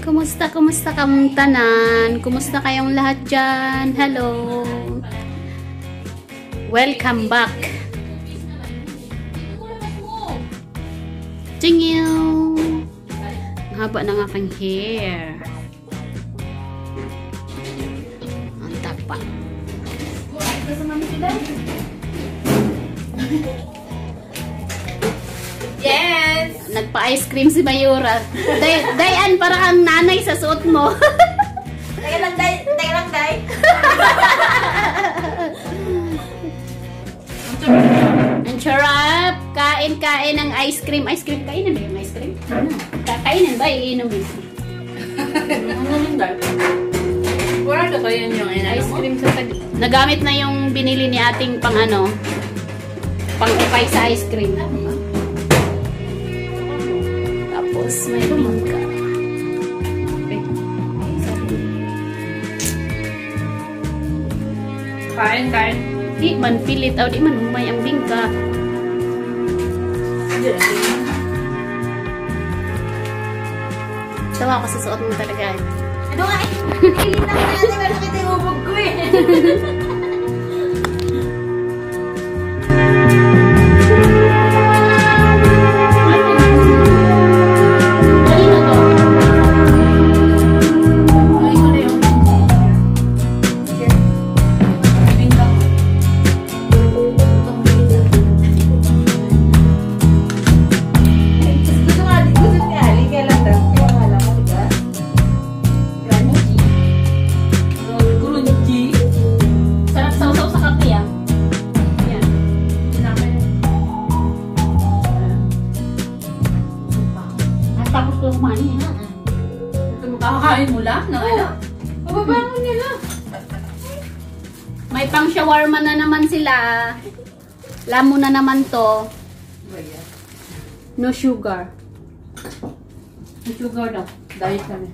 Kumusta kamong tanan? Kumusta kayong lahat dyan? Hello! Welcome back! Tingyo! Ang haba ng aking hair. Ang tapa. Yes! Nagpa-ice cream si Mayura. Dayan, para ang nanay sa suot mo. Teka lang, Day. Teka lang, Day. Ang charap! Kain ng ice cream. Ice cream, kainin ba yung ice cream? Kakainin ba? Iinumin. Ano yun, Day? Wala ka yun yung Ice cream sa tag... Nagamit na yung binili ni ating pang pang-upay sa ice cream. Tapos may bingka. Kain. Di man pilit. Di man humay ang bingka. Sawa ako sa suot mo talaga. Ano nga eh? Ilit na natin. Wala kita yung ubog ko eh. Kakakain mo lang? No, ano? Pababangon niya na. May pang shawarma na naman sila. Lamo na naman to. No sugar. No sugar daw. Diet kami.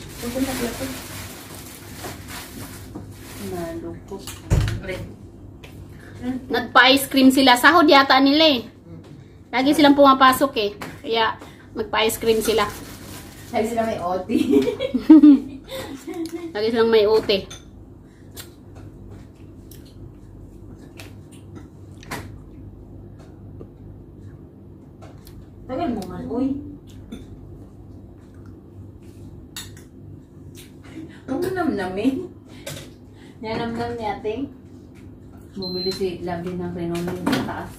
Nalukos. Nagpa-ice cream sila. Sahod yata nila eh. Lagi silang pumapasok eh. Kaya magpa-ice cream sila. Sabi sila may OT. Lagi silang may ute. Tagal mo man, uy. Huwag mo namnamin. Nanamnam ni ating. Bumili si Labi ng Renomi sa taas.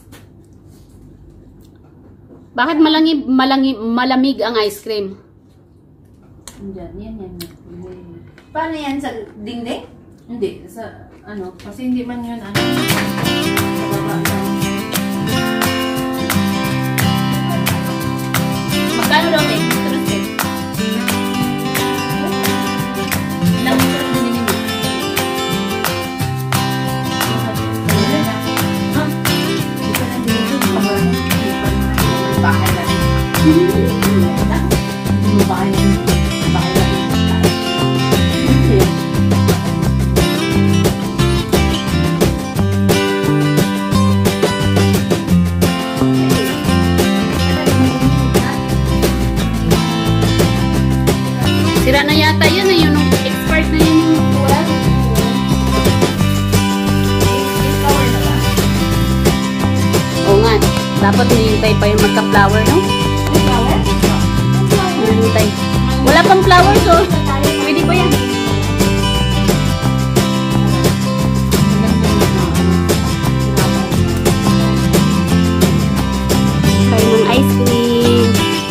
Bakit malamig ang ice cream? Yan. Paano yan? Sa dingding? Hindi, sa ano, kasi hindi man yun ano. Sa baba lang. Magkano daw eh? Tulus eh. Ilang tulus binili mo? Bahay na. Bahay na. Sira na yata yun eh. Yung expert na yun yung buwan. Oo nga. Dapat hinihintay pa yung magka-flower, no? Hinihintay. Wala pang flower, so pwede pa yan. Kain ng ice cream.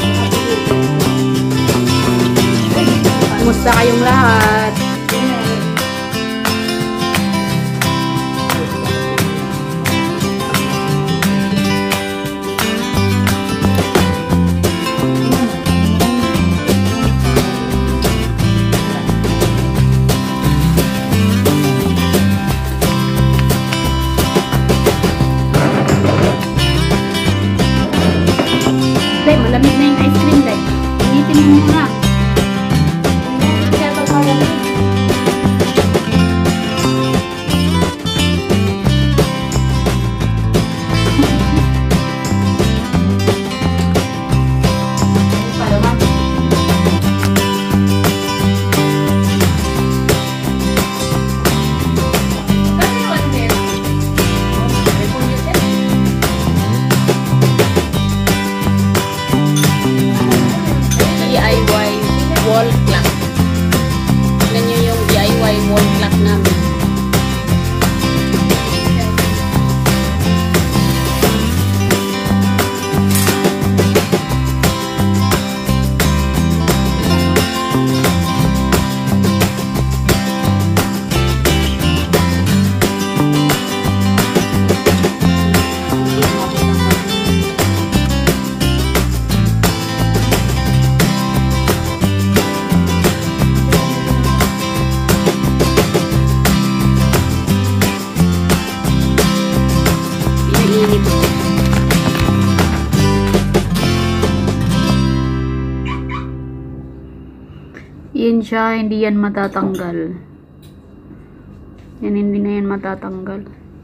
Kumusta kayong lahat? Day, malamig na yung ice cream, Day. Initin mo muna. Kaya pag malamig, wall clock. Tignan nyo yung DIY wall clock namin. Yan siya, hindi yan matatanggal. Yan, hindi na yan matatanggal.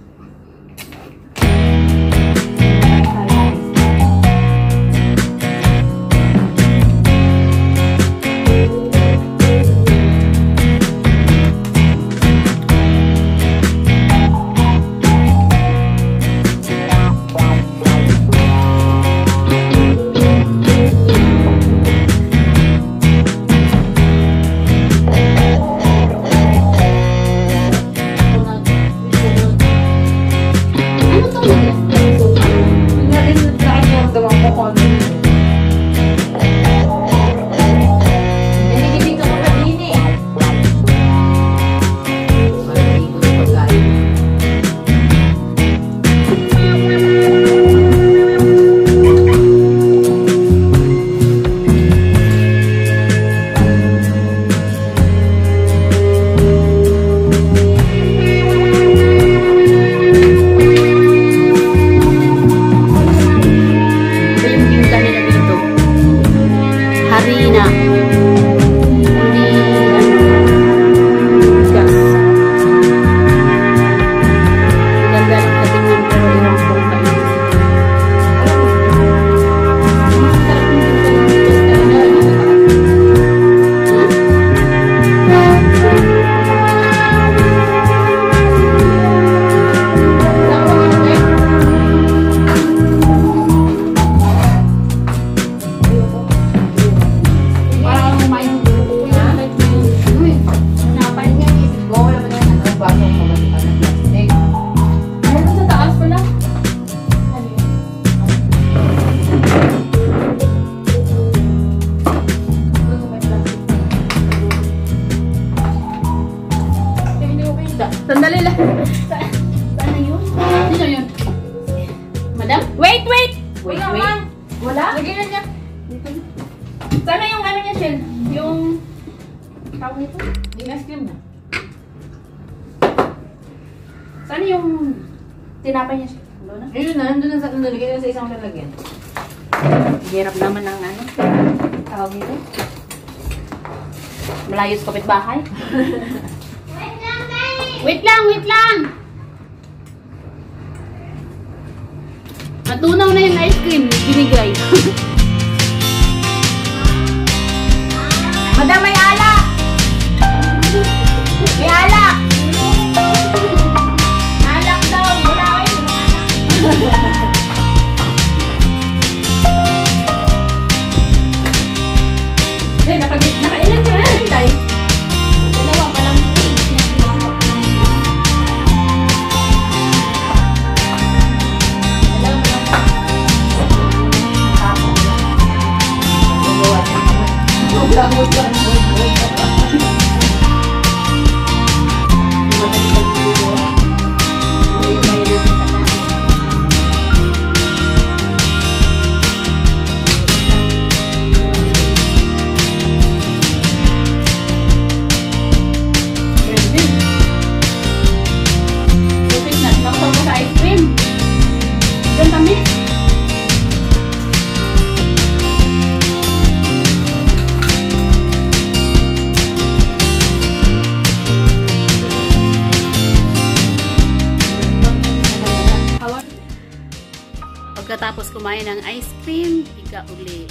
Sandali lang. Saan yun? Sino yun? Madam? Wait! Wala? Lagyan na niya. Sana yung ano niya, Shell? Yung tawag nito? Yung ice cream na. Sana yung tinapay niya, Shell? Ayun na, nandun na sa nalagyan sa isang lalagyan. Hirap naman ng ano. Tawag nito. Malayos kapitbahay. Wait lang! Natunaw na yung ice cream. Binigay. Madam, may alak! May alak! Alak daw. Wala kayo. Nakailan ka na, Tay? Dalawa pa lang. Pagkatapos kumain ng ice cream, higa uli.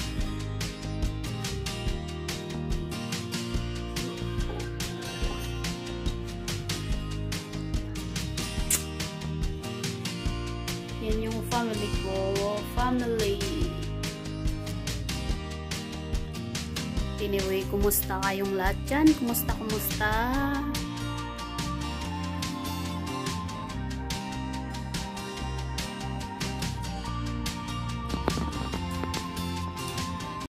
Yan yung family ko. Family. Anyway, kumusta kayong lahat dyan? Kumusta?